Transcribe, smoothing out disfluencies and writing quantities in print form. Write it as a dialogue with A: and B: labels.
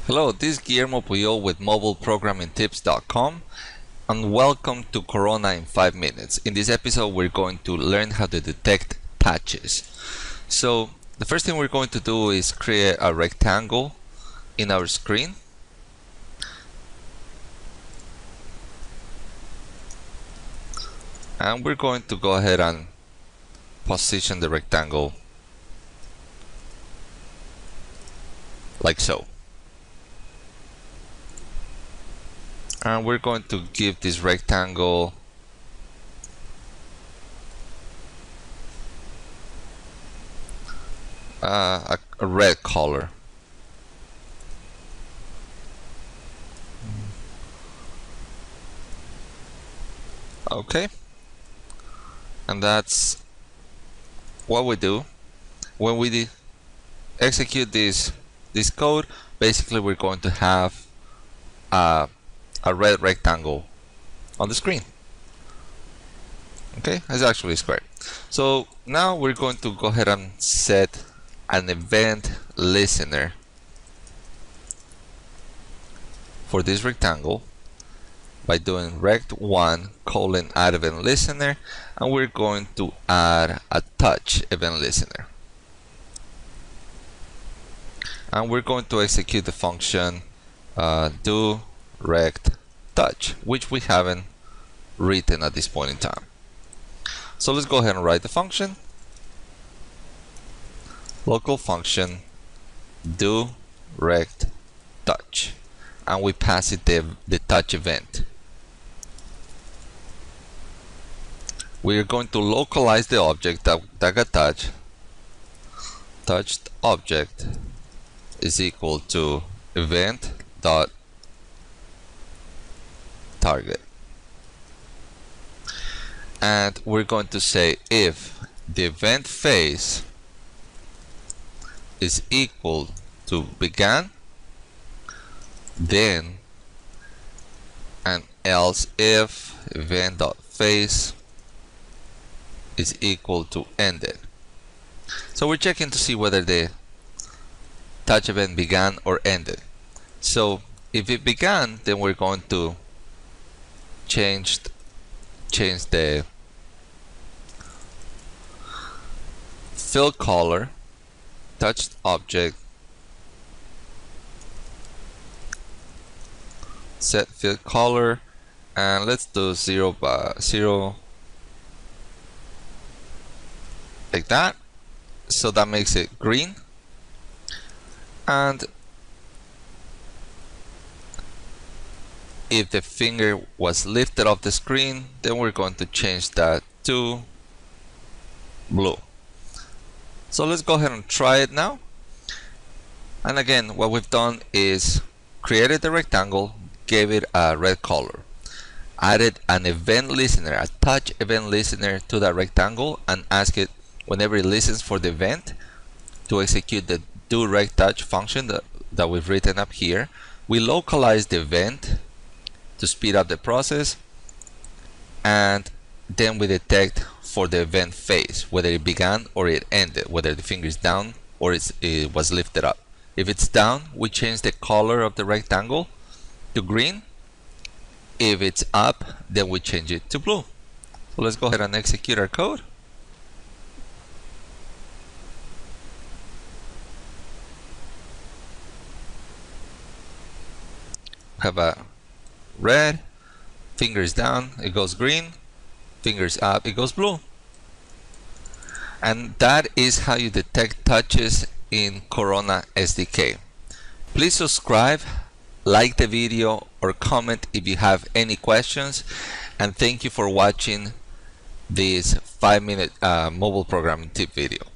A: Hello, this is Guillermo Puyol with mobileprogrammingtips.com and welcome to Corona in 5 minutes. In this episode we're going to learn how to detect touches. So the first thing we're going to do is create a rectangle in our screen. And we're going to go ahead and position the rectangle like so. And we're going to give this rectangle a red color. Okay, and that's what we do when we execute this code. Basically, we're going to have a red rectangle on the screen. Okay, it's actually square. So now we're going to go ahead and set an event listener for this rectangle by doing rect1 : add event listener, and we're going to add a touch event listener. And we're going to execute the function do rect touch, which we haven't written at this point in time. So let's go ahead and write the function. Local function do rect touch, and we pass it the touch event. We are going to localize the object that got touched. Touched object is equal to event dot target, and we're going to say if the event phase is equal to began, then, and else if event.phase is equal to ended. So we're checking to see whether the touch event began or ended. So if it began, then we're going to change the fill color, touched object, set fill color, and let's do 0 by 0 like that. So that makes it green. And if the finger was lifted off the screen, then we're going to change that to blue. So let's go ahead and try it now. And again, what we've done is created the rectangle, gave it a red color, added an event listener, a touch event listener to that rectangle, and ask it whenever it listens for the event to execute the do rect touch function that we've written up here. We localize the event to speed up the process, and then we detect for the event phase whether it began or it ended, whether the finger is down or it was lifted up. If it's down, we change the color of the rectangle to green. If it's up, then we change it to blue. So let's go ahead and execute our code. Have a red, fingers down, it goes green, fingers up, it goes blue. And that is how you detect touches in Corona SDK. Please subscribe, like the video, or comment if you have any questions, and thank you for watching this 5-minute mobile programming tip video.